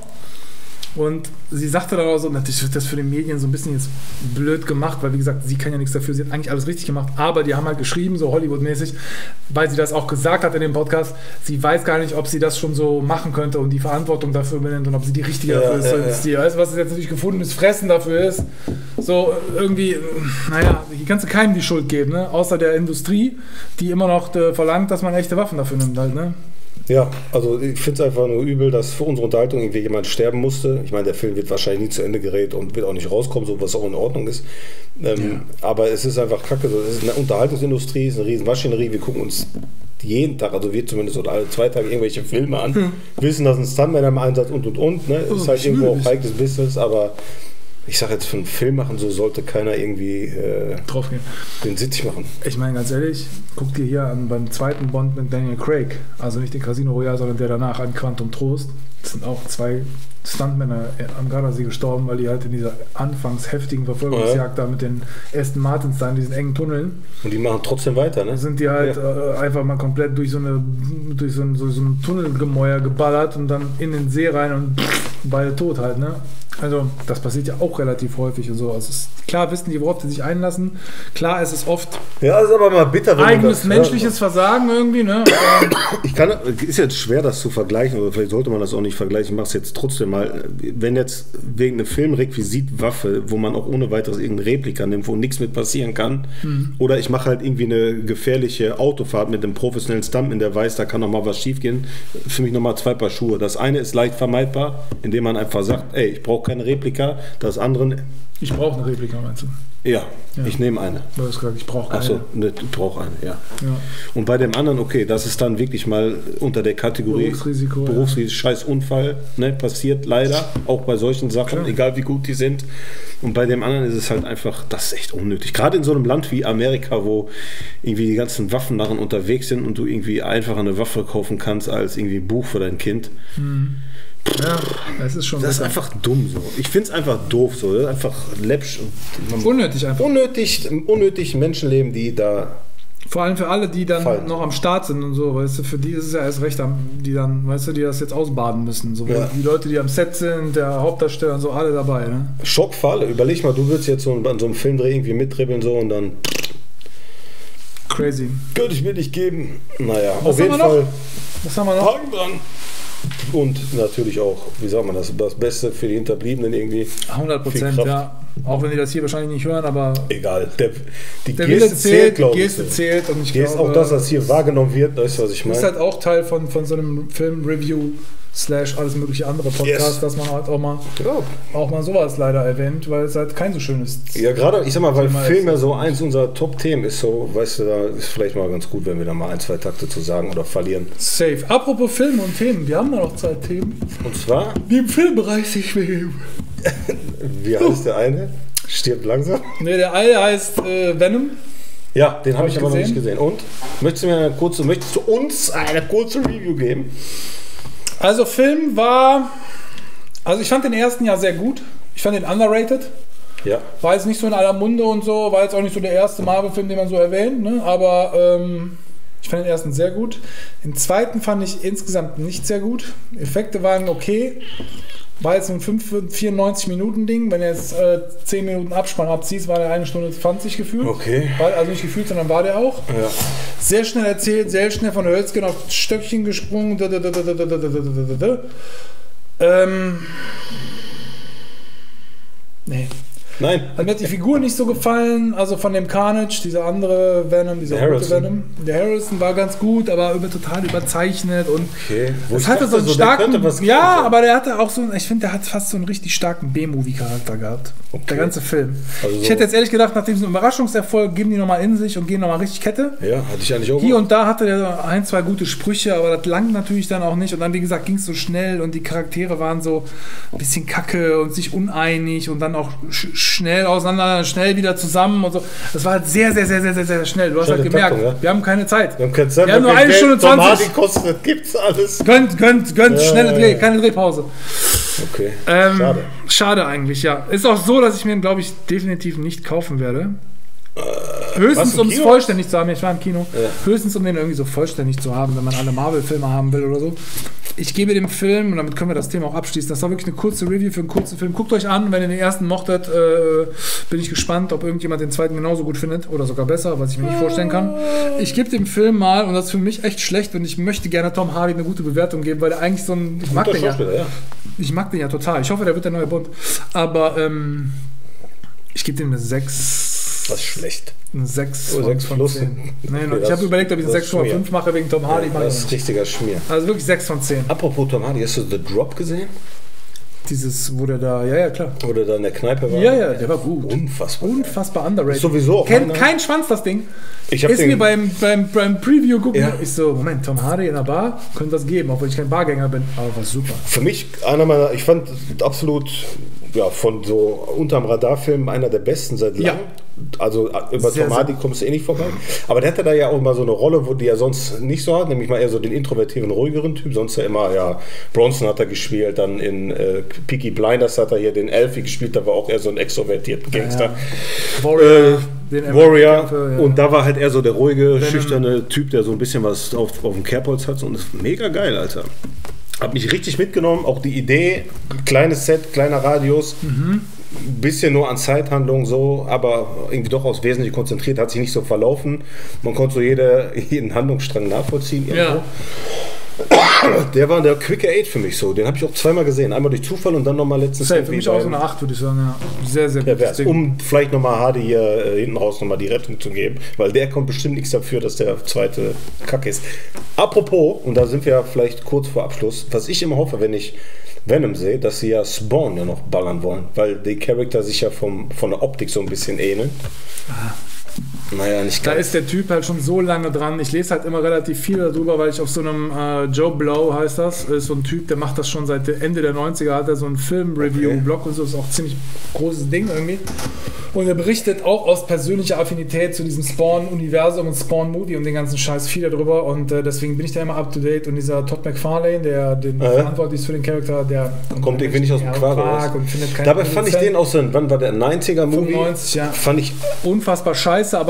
Und sie sagte dann auch so, natürlich wird das für die Medien so ein bisschen jetzt blöd gemacht, weil wie gesagt, sie kann ja nichts dafür, sie hat eigentlich alles richtig gemacht, aber die haben halt geschrieben, so Hollywood-mäßig, weil sie das auch gesagt hat in dem Podcast, sie weiß gar nicht, ob sie das schon so machen könnte und die Verantwortung dafür übernimmt und ob sie die Richtige ja, dafür ist. Ja, ja. Die, weißt du, was jetzt natürlich gefundenes Fressen dafür ist? So irgendwie, naja, hier kannst du keinem die Schuld geben, ne? Außer der Industrie, die immer noch äh, verlangt, dass man echte Waffen dafür nimmt halt, ne? Ja, also ich finde es einfach nur übel, dass für unsere Unterhaltung irgendwie jemand sterben musste. Ich meine, der Film wird wahrscheinlich nie zu Ende gerät und wird auch nicht rauskommen, so was auch in Ordnung ist. Ähm, ja. Aber es ist einfach kacke. Es ist eine Unterhaltungsindustrie, es ist eine riesen Maschinerie. Wir gucken uns jeden Tag, also wir zumindest, oder alle zwei Tage irgendwelche Filme an, hm. wissen, dass ein Stuntman im Einsatz und und und. Ne? Oh, ist halt irgendwo auch heikles Business, aber ich sage jetzt, für einen Film machen, so sollte keiner irgendwie äh, drauf gehen. Den Sittich machen. Ich meine, ganz ehrlich, guck dir hier an beim zweiten Bond mit Daniel Craig, also nicht den Casino Royale, sondern der danach an Quantum Trost. Das sind auch zwei Stuntmänner am Gardasee gestorben, weil die halt in dieser anfangs heftigen Verfolgungsjagd ja. da mit den Aston Martins da in diesen engen Tunneln. Und die machen trotzdem weiter, ne? Sind die halt ja. äh, einfach mal komplett durch so eine durch so ein, so, so ein Tunnelgemäuer geballert und dann in den See rein und pff, beide tot halt, ne? Also das passiert ja auch relativ häufig und so. Also es ist, klar wissen die, worauf die sich einlassen. Klar ist es oft ja, ist aber mal bitter, wenn eigenes das, menschliches ja. Versagen irgendwie. Ne? Ich kann, ist jetzt schwer, das zu vergleichen, oder vielleicht sollte man das auch nicht vergleichen. Ich mache es jetzt trotzdem mal. Wenn jetzt wegen einer Filmrequisitwaffe, wo man auch ohne weiteres irgendeine Replika nimmt, wo nichts mit passieren kann, mhm. oder ich mache halt irgendwie eine gefährliche Autofahrt mit einem professionellen Stuntman, der weiß, da kann noch mal was schief gehen. Für mich nochmal zwei Paar Schuhe. Das eine ist leicht vermeidbar, indem man einfach sagt, ey, ich brauche keine Replika. Das andere... Ich brauche eine Replika, meinst du? Ja, ja. Ich nehme eine. Du hast gesagt, ich brauche keine. Achso, ne, ich brauche eine, ja. ja. Und bei dem anderen, okay, das ist dann wirklich mal unter der Kategorie Berufsrisiko. Berufsrisiko, ja. Scheiß Unfall, ne, passiert leider, auch bei solchen Sachen, Klar. egal wie gut die sind. Und bei dem anderen ist es halt einfach, das ist echt unnötig. Gerade in so einem Land wie Amerika, wo irgendwie die ganzen Waffennarren unterwegs sind und du irgendwie einfacher eine Waffe kaufen kannst als irgendwie ein Buch für dein Kind. Mhm. Ja, das ist schon. Das ist einfach dumm so. Ich finde es einfach doof so. Das ist einfach läppsch. Unnötig einfach. Unnötig, unnötig Menschenleben, die da. Vor allem für alle, die dann fallen. noch am Start sind und so, weißt du, für die ist es ja erst recht, die dann, weißt du, die das jetzt ausbaden müssen. So ja. Die Leute, die am Set sind, der Hauptdarsteller und so, alle dabei. Ne? Schockfall. Überleg mal, du würdest jetzt so an so einem Filmdreh irgendwie mitdribbeln so und dann. Crazy. Könnte ich mir nicht geben. Naja, Was auf jeden Fall. Was haben wir noch? Haken dran. Und natürlich auch, wie sagt man das, das Beste für die Hinterbliebenen irgendwie. hundert Prozent, ja. Auch wenn die das hier wahrscheinlich nicht hören, aber... Egal, der, die der Geste Wille zählt, zählt, glaube die ich. Geste zählt und ich Geste, glaube... auch das, was hier wahrgenommen wird, weißt du, was ich meine? Ist halt auch Teil von, von so einem Film-Review slash alles mögliche andere Podcast, Yes. dass man halt auch mal, Ja. auch mal sowas leider erwähnt, weil es halt kein so schönes... Ja, gerade, ich sag mal, weil Thema Film ja ist. so eins unserer Top-Themen ist, so, weißt du, da ist vielleicht mal ganz gut, wenn wir da mal ein, zwei Takte zu sagen oder verlieren. Safe. Apropos Filme und Themen, wir haben da noch zwei Themen, Und zwar, die im Filmbereich sich bewegen. wie heißt der eine? Stirbt langsam? Ne, der eine heißt äh, Venom. Ja, den habe Hab ich ich aber noch nicht gesehen. gesehen. Und? Möchtest du mir eine kurze, möchtest du uns eine kurze Review geben? Also Film war... Also ich fand den ersten ja sehr gut. Ich fand den underrated. Ja. War jetzt nicht so in aller Munde und so, war jetzt auch nicht so der erste Marvel-Film, den man so erwähnt, ne? Aber ähm, ich fand den ersten sehr gut. Den zweiten fand ich insgesamt nicht sehr gut. Effekte waren okay. War jetzt ein vierundneunzig-Minuten-Ding. Wenn du jetzt äh, zehn Minuten Abspann abziehst, war der eine Stunde zwanzig gefühlt. Okay. War, also nicht gefühlt, sondern war der auch. Ja. Sehr schnell erzählt, sehr schnell von der Hölzgen auf Stöckchen gesprungen. Da, da, da, da, da, da, da, da, da, da. Ähm. Nee. Nein. Also mir hat die Figur nicht so gefallen, also von dem Carnage, dieser andere Venom, dieser Der rote Harrison. Venom. Der Harrison war ganz gut, aber über, total überzeichnet und Okay. Wo es ich hatte dachte, so einen der starken, könnte was ja, geben, so. aber der hatte auch so, einen- ich finde, der hat fast so einen richtig starken B-Movie-Charakter gehabt. Okay. Der ganze Film. Also ich so- hätte jetzt ehrlich gedacht, nach diesem Überraschungserfolg geben die nochmal in sich und gehen nochmal richtig Kette. Ja, hatte ich eigentlich auch. Hier und da hatte der ein, zwei gute Sprüche, aber das langt natürlich dann auch nicht. Und dann, wie gesagt, ging es so schnell und die Charaktere waren so ein bisschen kacke und sich uneinig und dann auch sch schnell auseinander, schnell wieder zusammen und so. Das war halt sehr, sehr, sehr, sehr, sehr, sehr schnell. Du hast Schnelle halt gemerkt, Taktung, ja. wir haben keine Zeit. Wir haben keine Zeit, Wir haben nur kein eine Geld. Stunde Tom zwanzig. Hardy kostet, gibt's alles. Gönnt, gönnt, gönnt, Ja, schnelle ja, Dreh, ja. keine Drehpause. Okay. Ähm, Schade. Schade eigentlich, ja. Ist auch so, dass ich mir, glaube ich, definitiv nicht kaufen werde. warst Höchstens, du im um es Kino? vollständig zu haben. Ich war im Kino. Ja. Höchstens, um den irgendwie so vollständig zu haben, wenn man alle Marvel-Filme haben will oder so. Ich gebe dem Film, und damit können wir das Thema auch abschließen, das war wirklich eine kurze Review für einen kurzen Film. Guckt euch an, wenn ihr den ersten mochtet, äh, bin ich gespannt, ob irgendjemand den zweiten genauso gut findet oder sogar besser, was ich mir nicht vorstellen kann. Ich gebe dem Film mal, und das ist für mich echt schlecht, und ich möchte gerne Tom Hardy eine gute Bewertung geben, weil der eigentlich so ein... Ich mag Guter den ja. Schauspieler, ja. Ich mag den ja total. Ich hoffe, der wird der neue Bond. Aber ähm, ich gebe dem eine sechs. Das ist schlecht. Eine sechs Oh, von, sechs von plus. zehn. Nee, Okay, ich das- habe überlegt, ob ich eine das sechs Komma fünf ist mache wegen Tom Hardy. Ja, mache ich das ist nicht. richtiger Schmier. Also wirklich sechs von zehn. Apropos Tom Hardy, hast du The Drop gesehen? Dieses, wo der da, ja, ja, klar. Oder da in der Kneipe war? Ja, ja, der war gut. Unfassbar. Unfassbar underrated. Ist sowieso auch Kennt meiner- kein Schwanz, das Ding. Ich hab ist den- mir beim, beim, beim Preview gucken, Ja. ich so, Moment, Tom Hardy in der Bar, könnte das geben, obwohl ich kein Bargänger bin. Aber war super. Für mich einer meiner, ich fand absolut, ja, von so unterm Radarfilmen einer der besten seit Ja. langem. Also über Sehr, Tom Hardy kommst du eh nicht vorbei. Aber der hatte da ja auch mal so eine Rolle, wo die er sonst nicht so hat, nämlich mal eher so den introvertiven, ruhigeren Typ. Sonst ja immer, ja, Bronson hat er gespielt, dann in äh, Peaky Blinders hat er hier den Elfie gespielt, da war auch eher so ein extrovertierter Gangster. Ja. Warrior, Äh, den Warrior. Kämpfer, ja. Und da war halt eher so der ruhige, Venom. schüchterne Typ, der so ein bisschen was auf, auf dem Kerbholz hat. Und das ist mega geil, Alter. Hab mich richtig mitgenommen, auch die Idee, kleines Set, kleiner Radius, Mhm. bisschen nur an Zeithandlung so, aber irgendwie doch aufs Wesentliche konzentriert, hat sich nicht so verlaufen. Man konnte so jede, jeden Handlungsstrang nachvollziehen. irgendwo. Ja. Der war der Quick Eight für mich so, den habe ich auch zweimal gesehen. Einmal durch Zufall und dann nochmal letztens. Safe, für mich auch so eine acht, würde ich sagen. Ja. Sehr, sehr Der gutes wär's, Ding. um vielleicht nochmal Hardy hier äh, hinten raus nochmal die Rettung zu geben, weil der kommt bestimmt nichts dafür, dass der zweite Kack ist. Apropos, und da sind wir ja vielleicht kurz vor Abschluss, was ich immer hoffe, wenn ich Venom sehe, dass sie ja Spawn ja noch ballern wollen, weil die Charakter sich ja vom, von der Optik so ein bisschen ähneln. Naja, nicht Da ganz. ist der Typ halt schon so lange dran. Ich lese halt immer relativ viel darüber, weil ich auf so einem äh, Joe Blow heißt das, ist so ein Typ, der macht das schon seit Ende der neunziger, hat er so einen Film-Review-Blog und so, ist auch ein ziemlich großes Ding irgendwie. Und er berichtet auch aus persönlicher Affinität zu diesem Spawn-Universum und Spawn-Movie und den ganzen Scheiß viel darüber und äh, deswegen bin ich da immer up-to-date und dieser Todd McFarlane, der den Äh. verantwortlich ist für den Charakter, der Kommt irgendwie nicht aus dem Quark raus. und findet keinen Dabei fand ich Produzenten. den auch so, wann war der neunziger-Movie? fünfundneunzig, ja. Fand ich Unfassbar scheiße, aber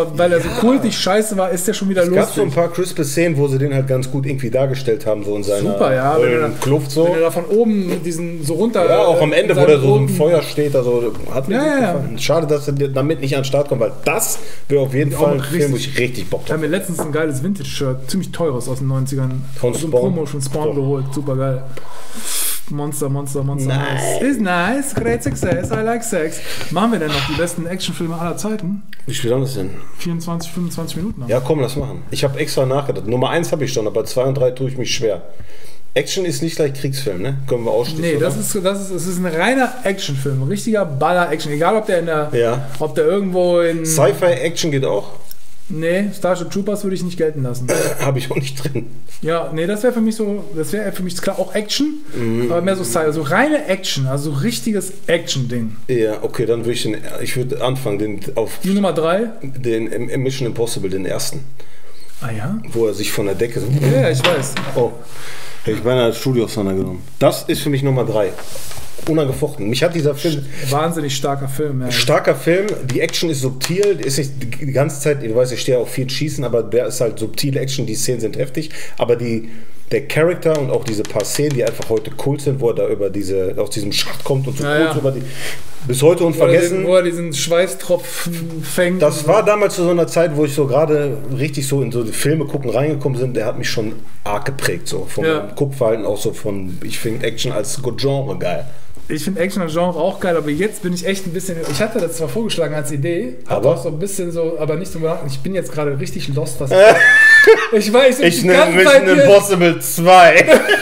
aber weil er so kultig scheiße war, ist der schon wieder es lustig. gab so ein paar crispe Szenen, wo sie den halt ganz gut irgendwie dargestellt haben, so in seiner Super, ja, wenn er, Kluft so. wenn er da von oben mit diesen so runter... Ja, auch am Ende, wo der so im Feuer steht, also hat mir ja, gut ja, gefallen. Ja. Schade, dass er damit nicht an den Start kommt, weil das wäre auf jeden Fall ein richtig, Film, wo ich richtig Bock Ich habe habe. mir letztens ein geiles Vintage-Shirt, ziemlich teures aus den neunzigern, Von so ein Spawn. Promo von Spawn geholt, super geil. Monster, Monster, Monster. Nice. Is nice, great success, I like sex. Machen wir denn noch die besten Actionfilme aller Zeiten? Wie viel haben das denn? vierundzwanzig, fünfundzwanzig Minuten. Haben. Ja, komm, lass machen. Ich habe extra nachgedacht. Nummer eins habe ich schon, aber zwei und drei tue ich mich schwer. Action ist nicht gleich Kriegsfilm, ne? Können wir ausschließen. Nee, das ist, das, ist, das ist ein reiner Actionfilm, ein richtiger Baller-Action. Egal, ob der in der, Ja. ob der irgendwo in... Sci-Fi-Action geht auch. Nee, Starship Troopers würde ich nicht gelten lassen. Habe ich auch nicht drin. Ja, nee, das wäre für mich so, das wäre für mich klar auch Action, Mhm. aber mehr so Sci- also reine Action, also richtiges Action-Ding. Ja, okay, dann würde ich den, ich würde anfangen, den auf Die Nummer drei. den im- im Mission Impossible, den ersten, Ah ja? wo er sich von der Decke so. Ja, ja, ich weiß. Oh, hätte ich beinahe das Studio auseinandergenommen. Das ist für mich Nummer drei. Unangefochten. Mich hat dieser Film. Wahnsinnig starker Film. Ja. Starker Film, die Action ist subtil, ist nicht die ganze Zeit, du weißt, ich stehe auf viel Schießen, aber der ist halt subtile Action, die Szenen sind heftig, aber die, der Charakter und auch diese paar Szenen, die einfach heute Cool sind, wo er da über diese, aus diesem Schacht kommt und so Ja, kurz ja. über die, bis heute Wo er, unvergessen. den, wo er diesen Schweißtropfen fängt. Das und war so. damals zu so einer Zeit, wo ich so gerade richtig so in so die Filme gucken reingekommen bin, der hat mich schon arg geprägt, so vom Ja. Guckverhalten, auch so von, ich finde Action als Genre geil. Ich finde Action als Genre auch geil, aber jetzt bin ich echt ein bisschen. Ich hatte das zwar vorgeschlagen als Idee, hab Aber? auch so ein bisschen so, aber nicht so gemacht. Ich bin jetzt gerade richtig lost, was ich weiß. Ich die nenne ganze Mission Zeit hier- Impossible zwei.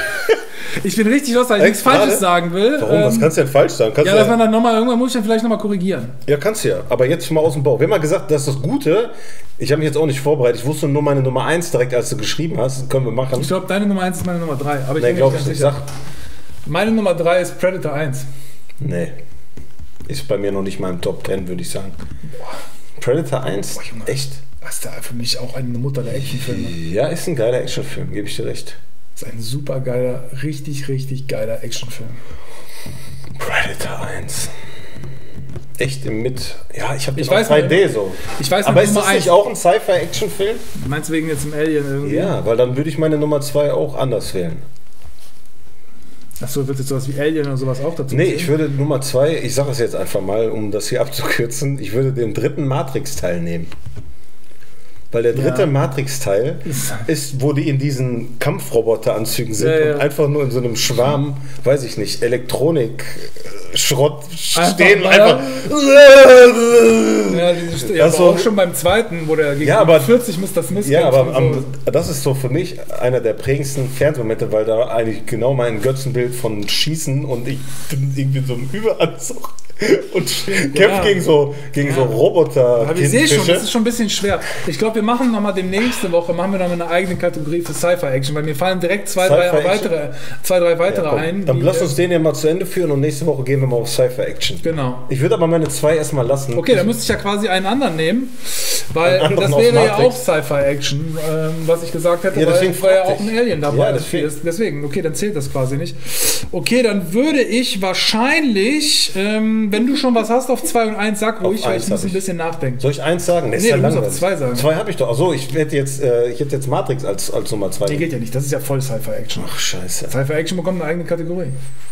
Ich bin richtig lost, weil ich Echt nichts Falsches gerade? sagen will. Warum? Was Ähm, kannst du denn falsch sagen? Kannst ja, du dass man dann nochmal, irgendwann muss ich dann vielleicht nochmal korrigieren. Ja, kannst du ja. Aber jetzt mal aus dem Bauch. Wir haben mal gesagt, das ist das Gute. Ich habe mich jetzt auch nicht vorbereitet. Ich wusste nur meine Nummer eins direkt, als du geschrieben hast. Das können wir machen. Ich glaube, deine Nummer eins ist meine Nummer drei. Aber ich Nee, bin mir glaube nicht ich ganz nicht. sicher. Sag. Meine Nummer drei ist Predator eins. Nee. Ist bei mir noch nicht mal im Top zehn, würde ich sagen. Predator eins? Boah, Junge. Echt? Das ist da für mich auch eine Mutter der Actionfilme. Ja, ist ein geiler Actionfilm, gebe ich dir recht. Das ist ein super geiler, richtig, richtig geiler Actionfilm. Predator eins. Echt im mit. Ja, ich habe Ich den auf weiß drei noch- D so. Ich weiß Aber noch, ist Nummer das eins. nicht auch ein Sci-Fi-Action-Film? Meinst du wegen jetzt im Alien irgendwie? Ja, weil dann würde ich meine Nummer zwei auch anders wählen. Achso, wird jetzt sowas wie Alien oder sowas auch dazu Nee, zählen? ich würde Nummer zwei, ich sage es jetzt einfach mal, um das hier abzukürzen, ich würde den dritten Matrix-Teil nehmen. Weil der dritte Ja. Matrix-Teil ist, wo die in diesen Kampfroboteranzügen sind Ja, ja. und einfach nur in so einem Schwarm, weiß ich nicht, Elektronik-Schrott stehen und ja. einfach. Ja, diese, ja Das aber so- auch schon beim zweiten, wo der gegen Ja, aber- vierzig Mister Smith Ja, kämpft aber und am, das ist so für mich einer der prägendsten Fernsehmomente, weil da eigentlich genau mein Götzenbild von Schießen und ich bin irgendwie in so einem Überanzug und kämpft Ja. gegen so, gegen so Roboter. Aber ich sehe schon, Tintenfische. das ist schon ein bisschen schwer. Ich glaube, wir machen nochmal demnächste Woche machen wir noch mal eine eigene Kategorie für Sci-Fi-Action, weil mir fallen direkt zwei, drei Sci-Fi-Action? weitere, zwei, drei weitere Ja, komm, ein. dann die, lass äh, uns den ja mal zu Ende führen und nächste Woche gehen wir mal auf Sci-Fi-Action. Genau. Ich würde aber meine zwei erstmal lassen. Okay, dann müsste ich ja quasi einen anderen nehmen, weil Einen anderen das aus wäre ja auch Matrix. Sci-Fi-Action, ähm, was ich gesagt hätte, Ja, weil deswegen weil ja fragte auch ein ich. Alien dabei Ja, ist. deswegen. Deswegen, okay, dann zählt das quasi nicht. Okay, dann würde ich wahrscheinlich, ähm, wenn du schon was hast auf zwei und eins, sag ruhig, Auf weil eins ich muss hab ein ich. bisschen nachdenken. Soll ich eins sagen? Nee, ist Nee, ja du musst langweilig. auf zwei sagen. Zwei habe ich doch. Achso, ich hätte jetzt, äh, ich hätte jetzt Matrix als, als Nummer zwei. Nee, geht ja nicht, das ist ja voll Sci-Fi-Action. Ach, scheiße. Sci-Fi-Action bekommt eine eigene Kategorie.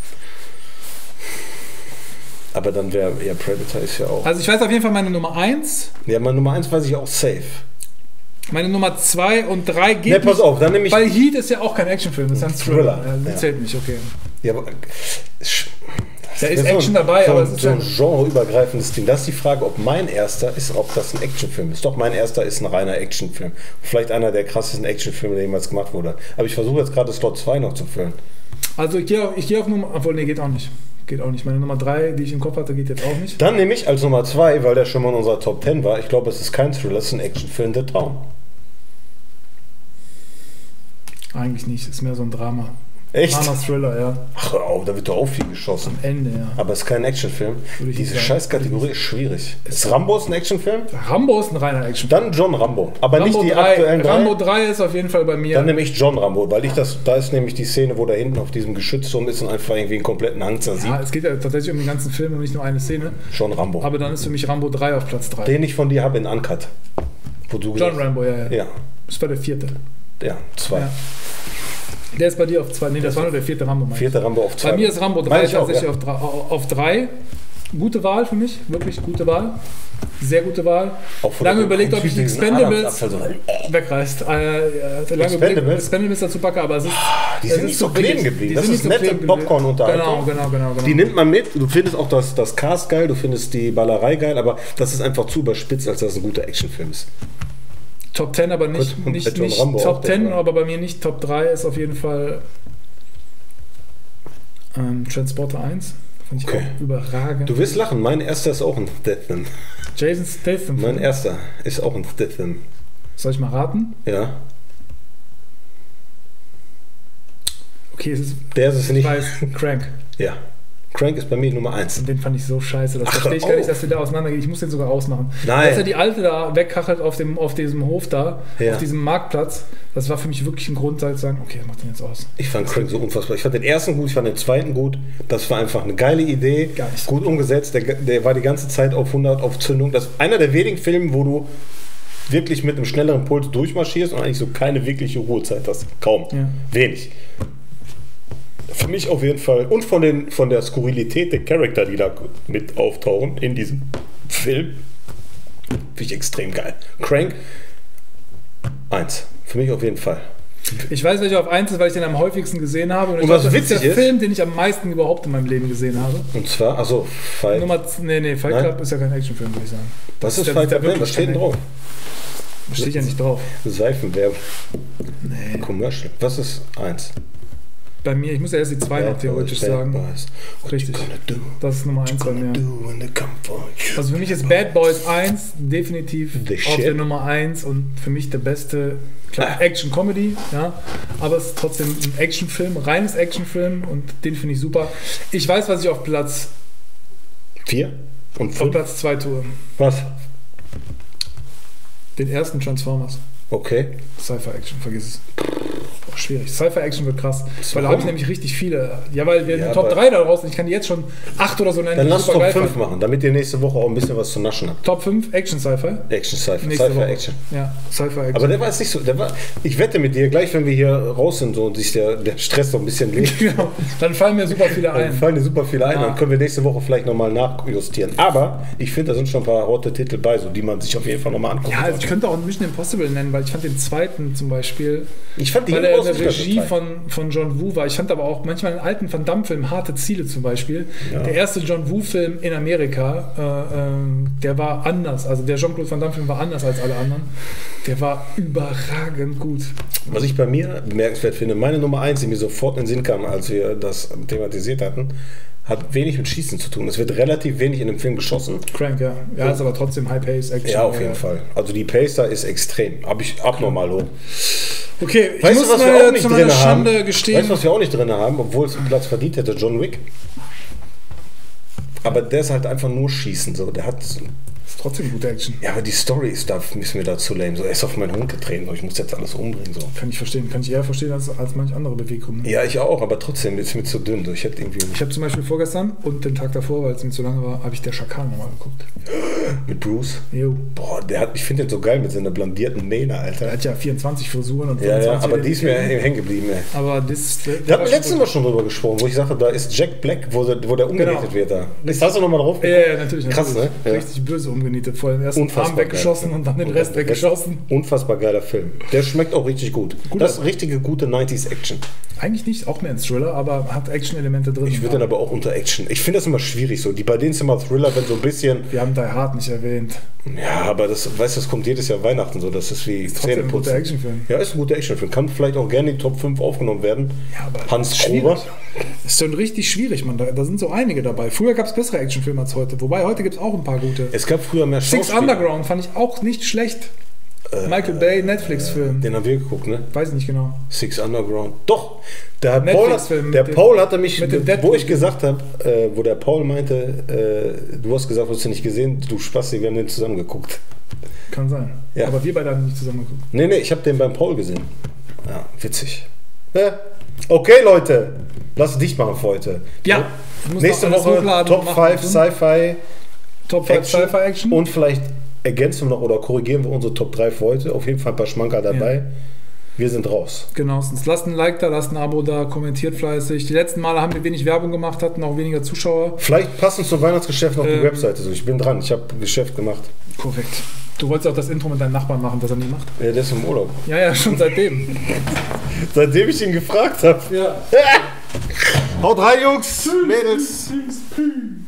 Aber dann wäre, ja, Predator ist ja auch. Also ich weiß auf jeden Fall meine Nummer eins, Ja, meine Nummer eins weiß ich auch safe. meine Nummer zwei und drei geht Ne, pass nicht, auf, dann nehme ich. weil Heat ist ja auch kein Actionfilm, das ist ja ein Thriller. Thriller, Ja, das ja. zählt nicht, okay. Ja, aber, sch- Da ist so Action ein, dabei, so, aber ein- es ist so ja... ein genreübergreifendes Ding. Das ist die Frage, ob mein erster ist, ob das ein Actionfilm ist. Doch, mein erster ist ein reiner Actionfilm. Vielleicht einer der krassesten Actionfilme, der jemals gemacht wurde. Aber ich versuche jetzt gerade Slot zwei noch zu füllen. Also ich gehe auf, ich gehe auf Nummer... Obwohl, nee, geht auch nicht. Geht auch nicht. Meine Nummer drei, die ich im Kopf hatte, geht jetzt auch nicht. Dann nehme ich als Nummer zwei, weil der schon mal in unserer Top zehn war, ich glaube, es ist kein Thriller, es ist ein Actionfilm, The Town. Eigentlich nicht, ist mehr so ein Drama. Echt? Drama-Thriller, ja. Ach, hör auf, da wird doch auch viel geschossen. Am Ende, ja. Aber es ist kein Actionfilm. Würde ich Diese nicht sagen. Scheißkategorie ist schwierig. Ist Rambo ein Actionfilm? Rambo ist ein reiner Actionfilm. Dann John Rambo. Aber Rambo nicht die drei, aktuellen drei. Rambo drei ist auf jeden Fall bei mir. Dann nehme ich John Rambo, weil ich das, da ist nämlich die Szene, wo da hinten auf diesem Geschützturm ist und einfach irgendwie einen kompletten Hang zersieht. Ja, es geht ja tatsächlich um den ganzen Film und nicht nur eine Szene. John Rambo. Aber dann ist für mich Rambo drei auf Platz drei. Den ich von dir habe in Uncut. Wo du John gesagt- Rambo, ja, ja. Ja, Das war der vierte. ja, zwei. Ja. Der ist bei dir auf zwei. Nee, das war nur der vierte Rambo. meinst du? Vierte Rambo auf zwei. Bei mir ist Rambo drei Meine ich auch, tatsächlich ja. auf, drei, auf drei. Gute Wahl für mich, wirklich gute Wahl. Sehr gute Wahl. Auch von Lange der- überlegt, ob ich diesen Expendables Adamsapfel so. wegreißt. Äh, ja, lange Expendables? überlegt, Expendables dazu packe, aber es ist. Die es sind ist nicht so billig. kleben geblieben. Die Das sind ist nicht so nette kleben geblieben. Popcorn-Unterhaltung. Genau, genau, genau, genau. Die nimmt man mit. Du findest auch das, das Cast geil, du findest die Ballerei geil, aber das ist einfach zu überspitzt, als dass es ein guter Actionfilm ist. Top zehn, aber nicht, Gut, und nicht, John nicht Rambo auch, Top zehn, der war- aber bei mir nicht Top drei ist auf jeden Fall ähm, Transporter eins. Fand ich Okay. auch überragend. Du wirst lachen, mein erster ist auch ein Statham. Jason Statham. Mein erster ist auch ein Statham. Soll ich mal raten? Ja. Okay, es ist. Der ist es Ich nicht. weiß, Crank. Ja. Crank ist bei mir Nummer eins. Den fand ich so scheiße. Das Ach, verstehe ich hör gar nicht, auf. dass der da auseinandergeht. Ich muss den sogar ausmachen. Nein. Als er die Alte da wegkachelt auf, dem, auf diesem Hof da, Ja. auf diesem Marktplatz, das war für mich wirklich ein Grund, da zu sagen, okay, mach den jetzt aus. Ich fand Crank so unfassbar. Ich fand den ersten gut, ich fand den zweiten gut. Das war einfach eine geile Idee. Gar nicht. Gut umgesetzt. Der, der war die ganze Zeit auf hundert auf Zündung. Das ist einer der wenigen Filme, wo du wirklich mit einem schnelleren Puls durchmarschierst und eigentlich so keine wirkliche Ruhezeit hast. Kaum. Ja. Wenig. Für mich auf jeden Fall. Und von, den, von der Skurrilität der Charakter, die da mit auftauchen in diesem Film, finde ich extrem geil. Crank eins. Für mich auf jeden Fall. Ich weiß, welcher auf eins ist, weil ich den am häufigsten gesehen habe. Und, ich Und glaub, was das witzig ist der ist- Film, den ich am meisten überhaupt in meinem Leben gesehen habe. Und zwar, also Fight. Nummer, nee, nee, Fight Nein? Club ist ja kein Actionfilm, würde ich sagen. Das ist der- Fight der Club. Was wirklich steht denn kein- drauf? Steht ja nicht drauf. Seifenwerbung. Nee. Commercial. Was ist eins? Bei mir, ich muss ja erst die zwei noch theoretisch Bad sagen. Boys. What Richtig. you gonna do? Das ist Nummer What eins you bei gonna mir. do when they come for you? Also für mich ist Bad Boys eins definitiv The auf shit. der Nummer eins und für mich der beste, klar, Ah. Action-Comedy, ja, aber es ist trotzdem ein Actionfilm, reines Actionfilm und den finde ich super. Ich weiß, was ich auf Platz, Vier und auf fünf. Platz zwei tue. Was? Den ersten Transformers. Okay. Sci-Fi-Action, vergiss es. Boah, schwierig. Sci-Fi-Action wird krass. Weil da Warum? habe ich nämlich richtig viele. Ja, weil wir Ja, eine Top aber- drei da draußen, ich kann die jetzt schon acht oder so nennen. Dann die lass super Top geil fünf fand. machen, damit ihr nächste Woche auch ein bisschen was zu naschen habt. Top fünf Action Sci-Fi. Action, Sci-Fi, Nächste Sci-Fi, Woche. Action. Ja, Sci-Fi Action. Aber der war jetzt nicht so, der war, ich wette mit dir, gleich wenn wir hier raus sind so, und sich der, der Stress noch ein bisschen legt, Genau. Dann fallen mir super viele dann ein. fallen dir super viele ein, Ja. dann können wir nächste Woche vielleicht nochmal nachjustieren. Aber ich finde, da sind schon ein paar rote Titel bei, so, die man sich auf jeden Fall nochmal angucken Ja, also ich sollte. könnte auch Mission Impossible nennen, weil ich fand den zweiten zum Beispiel, Ich fand die weil er in Heroes der nicht mehr so Regie geil. von, von John Woo war. Ich fand aber auch manchmal einen alten Van Damme-Film, Harte Ziele zum Beispiel. Ja. Der erste John Woo-Film in Amerika, äh, ähm, der war anders. Also der Jean-Claude Van Damme-Film war anders als alle anderen. Der war überragend gut. Was ich bei mir bemerkenswert finde, meine Nummer eins, die mir sofort in den Sinn kam, als wir das thematisiert hatten, hat wenig mit Schießen zu tun. Es wird relativ wenig in dem Film geschossen. Crank, ja. Ja, ist aber trotzdem High-Pace-Action. Ja, auf jeden äh, Fall. Also die Pace da ist extrem. Hab ich abnormal hoch. Okay, ich Weißt muss du, was wir mal auch nicht zu meiner drin haben? Schande gestehen. Weißt du, was wir auch nicht drin haben, obwohl es einen Platz verdient hätte? John Wick. Aber der ist halt einfach nur Schießen. So. Der hat. ist trotzdem gute Action. Ja, aber die Story ist, da ist mir da zu lame. So, er ist auf meinen Hund getreten. So. Ich muss jetzt alles umbringen. So. Kann ich verstehen. Kann ich eher verstehen als, als manche andere Beweggründe. Ja, ich auch, aber trotzdem ist mir zu dünn. So. Ich hätte irgendwie Ich habe zum Beispiel vorgestern und den Tag davor, weil es mir zu lange war, habe ich der Schakal nochmal geguckt. mit Bruce. Jo. Boah, der hat, ich finde den so geil mit seiner blandierten Mähne, Alter. Er hat ja vierundzwanzig Frisuren und Ja, ja, fünfundzwanzig aber die ist mir Identitäten. hängen geblieben, ey. Aber das. Der, Da haben wir letztes Mal schon drüber gesprochen, wo ich sagte, da ist Jack Black, wo, der- wo der umgerichtet Genau. wird da. Ist das nochmal drauf? Ja, ja, natürlich. Krass, natürlich. ne? Ja. Richtig böse umgenietet. Vorher den ersten Unfassbar Arm weggeschossen geil. und dann den Und Rest dann weggeschossen. Unfassbar geiler Film. Der schmeckt auch richtig gut. Gut, das ist richtige gute neunziger Action. Eigentlich nicht, auch mehr ein Thriller, aber hat Action-Elemente drin. Ich würde den aber auch unter Action. Ich finde das immer schwierig so. Die bei denen ist immer Thriller, wenn so ein bisschen. Wir haben Die Hard nicht erwähnt. Ja, aber das, weißt du, das kommt jedes Jahr Weihnachten so. Das ist wie Trotzdem ein guter Zähneputzen. Actionfilm. Ja, ist ein guter Actionfilm. Kann vielleicht auch gerne in die Top fünf aufgenommen werden. Ja, aber Hans schwierig. Gruber. Ist schon richtig schwierig, man. Da, da sind so einige dabei. Früher gab es bessere Actionfilme als heute. Wobei, heute gibt es auch ein paar gute. Es gab früher mehr Six Schauspieler. Underground fand ich auch nicht schlecht. Michael Bay, Netflix-Film. Den haben wir geguckt, ne? Weiß ich nicht genau. Six Underground. Doch, der Paul, Netflix-Film der mit dem- Paul hatte mich, mit dem wo Deadpool. ich gesagt habe, äh, wo der Paul meinte, äh, du hast gesagt, du hast den nicht gesehen, du Spasti, wir haben den zusammen geguckt. Kann sein. Ja. Aber wir beide haben nicht zusammen geguckt. Nee, nee, ich habe den beim Paul gesehen. Ja, witzig. Ja. Okay, Leute, lass es dicht machen für heute. Ja. Ich muss Nächste noch alles Woche hochladen Top und machen. fünf Sci-Fi Top fünf Action Sci-Fi Action. und vielleicht ergänzen wir noch oder korrigieren wir unsere Top drei für heute. Auf jeden Fall ein paar Schmanker dabei. Ja. Wir sind raus. Genau, lasst ein Like da, lasst ein Abo da, kommentiert fleißig. Die letzten Male haben wir wenig Werbung gemacht, hatten auch weniger Zuschauer. Vielleicht passend zum Weihnachtsgeschäft noch ähm, die Webseite. So, ich bin dran, ich habe Geschäft gemacht. Korrekt. Du wolltest auch das Intro mit deinem Nachbarn machen, das er nie macht. Ja, der ist im Urlaub. Ja, ja, schon seitdem. Seitdem ich ihn gefragt habe. Ja. Haut rein, Jungs, Mädels. Tschüss.